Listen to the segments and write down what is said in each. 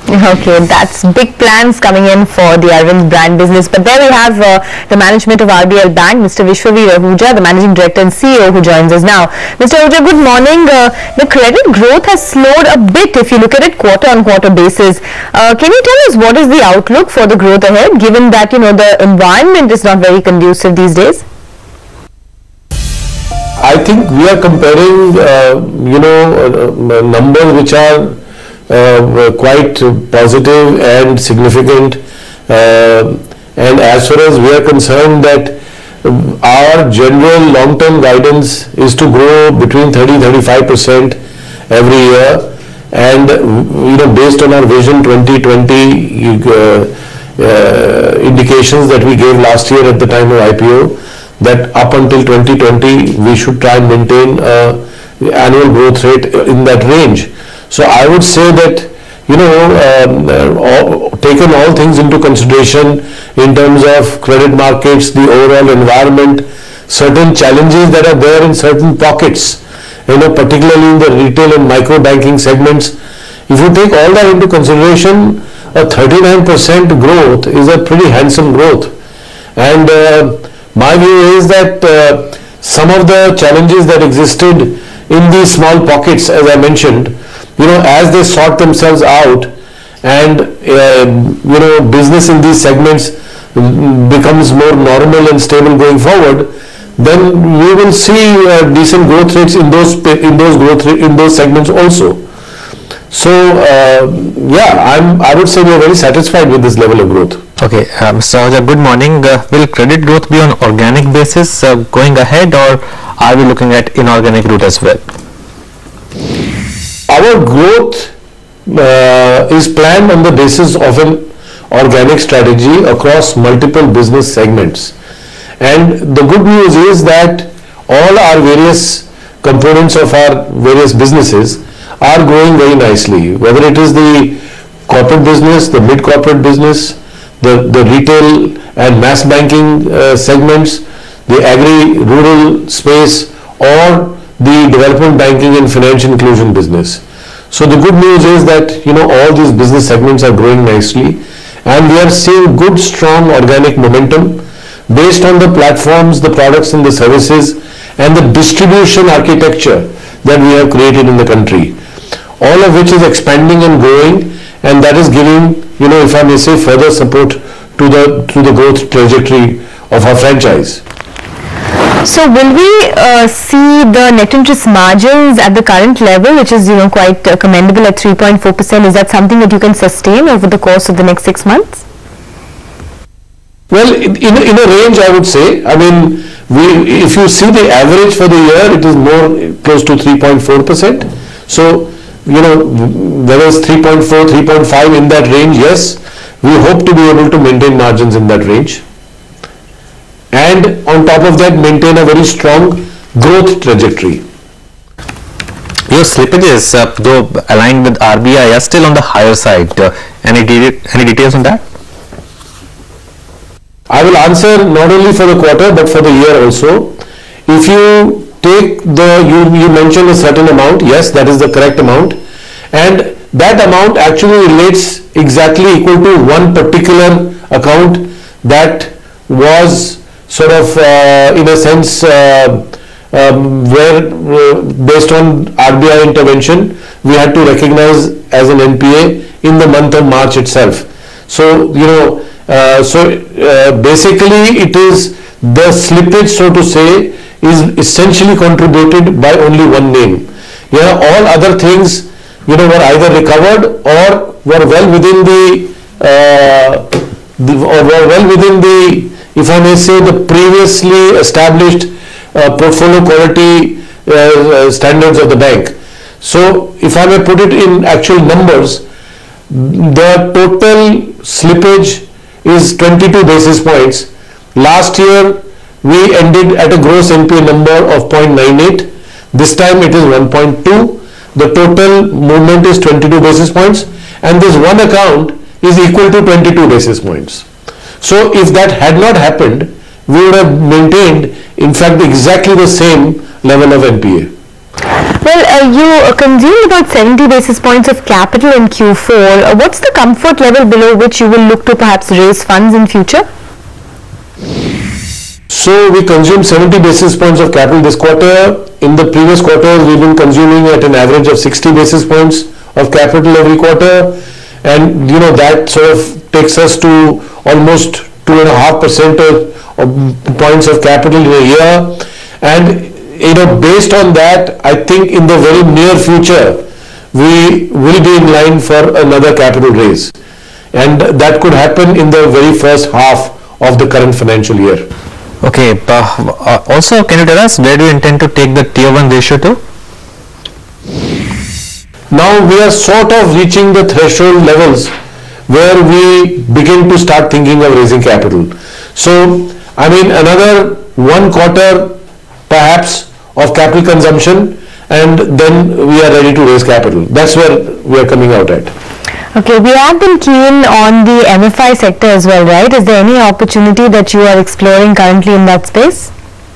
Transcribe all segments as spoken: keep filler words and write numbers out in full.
Okay, that's big plans coming in for the Arvind brand business. But there we have uh, the management of R B L Bank, Mister Vishwavir Ahuja, the managing director and C E O, who joins us now. Mister Ahuja, good morning. Uh, the credit growth has slowed a bit if you look at it quarter-on-quarter basis. Uh, can you tell us what is the outlook for the growth ahead, given that you know the environment is not very conducive these days? I think we are comparing, uh, you know, uh, numbers which are uh, quite positive and significant. Uh, and as far as we are concerned, that our general long-term guidance is to grow between thirty to thirty-five percent every year. And, you know, based on our Vision twenty twenty uh, uh, indications that we gave last year at the time of I P O, that up until twenty twenty we should try and maintain uh, annual growth rate in that range. So I would say that, you know, um, uh, all, taken all things into consideration in terms of credit markets, the overall environment, certain challenges that are there in certain pockets, you know, particularly in the retail and micro banking segments, if you take all that into consideration, a thirty-nine percent growth is a pretty handsome growth. And uh, my view is that uh, some of the challenges that existed in these small pockets, as I mentioned, you know, as they sort themselves out and, uh, you know, business in these segments becomes more normal and stable going forward, then we will see uh, decent growth rates in those in those growth in those segments also. So uh, yeah, I'm I would say we are very satisfied with this level of growth. Okay, uh, Mister Ahuja, good morning. Uh, will credit growth be on organic basis uh, going ahead, or are we looking at inorganic route as well? Our growth uh, is planned on the basis of an organic strategy across multiple business segments. And the good news is that all our various components of our various businesses are growing very nicely, whether it is the corporate business, the mid-corporate business, the, the retail and mass banking uh, segments, the agri-rural space, or the development banking and financial inclusion business. So the good news is that, you know, all these business segments are growing nicely, and we are seeing good, strong organic momentum based on the platforms, the products and the services, and the distribution architecture that we have created in the country, all of which is expanding and growing, and that is giving, you know, if I may say, further support to the to the growth trajectory of our franchise. So will we uh, see the net interest margins at the current level, which is, you know, quite uh, commendable at three point four percent? Is that something that you can sustain over the course of the next six months? Well, in, in, a, in a range, I would say. I mean, we, if you see the average for the year, it is more close to three point four percent. So, you know, whether it's three point four, three point five, in that range, yes, we hope to be able to maintain margins in that range. And on top of that, maintain a very strong growth trajectory. Your slippages, uh, though aligned with R B I, are still on the higher side. Uh, any, de any details on that? I will answer not only for the quarter but for the year also. If you take the, you, you mentioned a certain amount, yes, that is the correct amount, and that amount actually relates exactly equal to one particular account that was sort of uh, in a sense uh, um, where uh, based on R B I intervention we had to recognize as an N P A in the month of March itself. So, you know, Uh, so uh, basically it is the slippage, so to say, is essentially contributed by only one name. Yeah, all other things, you know, were either recovered or were well within the, uh, the or were well within the, if I may say, the previously established uh, portfolio quality uh, standards of the bank. So if I may put it in actual numbers, the total slippage is twenty-two basis points. Last year we ended at a gross N P A number of zero point nine eight. This time it is one point two. The total movement is twenty-two basis points, and this one account is equal to twenty-two basis points. So if that had not happened, we would have maintained, in fact, exactly the same level of N P A. Well, uh, you uh, consumed about seventy basis points of capital in Q four. Uh, what's the comfort level below which you will look to perhaps raise funds in future? So we consumed seventy basis points of capital this quarter. In the previous quarters, we've been consuming at an average of sixty basis points of capital every quarter. And, you know, that sort of takes us to almost two and a half percent of, of points of capital in a year. And, you know, based on that, I think in the very near future, we will be in line for another capital raise. And that could happen in the very first half of the current financial year. Okay, uh, also can you tell us where do you intend to take the tier one ratio to? Now we are sort of reaching the threshold levels where we begin to start thinking of raising capital. So, I mean, another one quarter perhaps of capital consumption, and then we are ready to raise capital. That's where we are coming out at. Okay, we have been keen on the M F I sector as well, right? Is there any opportunity that you are exploring currently in that space?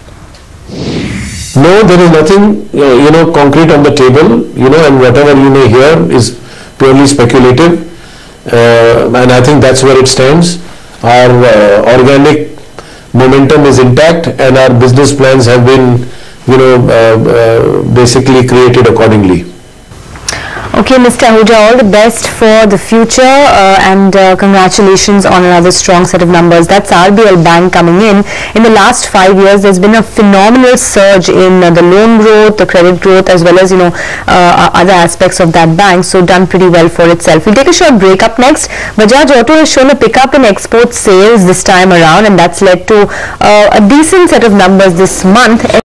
No, there is nothing, uh, you know, concrete on the table, you know, and whatever you may hear is purely speculative. Uh, and I think that's where it stands. Our uh, organic momentum is intact, and our business plans have been, you know, uh, uh, basically created accordingly. Okay, Mister Ahuja, all the best for the future uh, and uh, congratulations on another strong set of numbers. That's R B L Bank coming in. In the last five years, there's been a phenomenal surge in uh, the loan growth, the credit growth, as well as, you know, uh, other aspects of that bank. So done pretty well for itself. We'll take a short break. Up next, Bajaj Auto has shown a pickup in export sales this time around, and that's led to uh, a decent set of numbers this month.